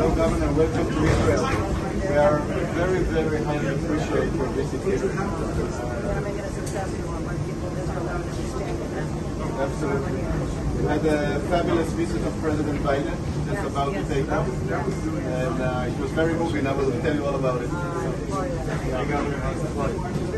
Hello, Governor. Welcome to Israel. We are very, very highly appreciate your visit here. We're going to make it a successful one when people in Israel don't understand it. Absolutely. We had a fabulous visit of President Biden just about to take off. And it was very moving. I will tell you all about it. Gloria. Governor, how's the flight?